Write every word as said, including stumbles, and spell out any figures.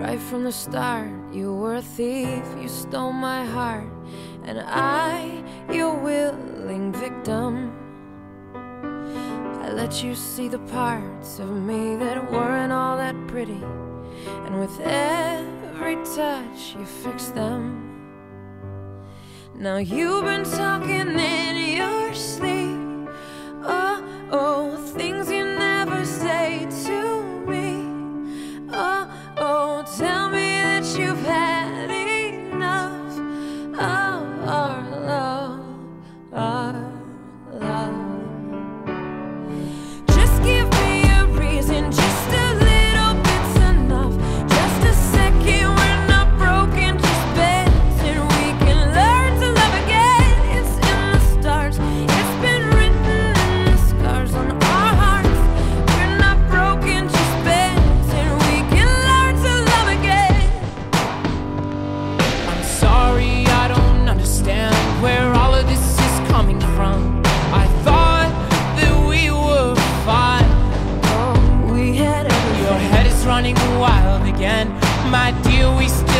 Right from the start, you were a thief, you stole my heart, and I, your willing victim. I let you see the parts of me that weren't all that pretty, and with every touch you fixed them. Now you've been talking in your sleep, oh, oh, things you never say to me. Oh, oh, tell me that you've had enough of our love, our love. Just give me a reason, just a little bit's enough. Just a second, we're not broken, just bends, and we can learn to love again. It's in the stars, it's been written in the scars on our hearts. We're not broken, just bends, and we can learn to love again. I'm sorry, I don't understand where all of this is coming from. I thought that we were fine. Oh, we had everything. Your head is running wild again, my dear, we still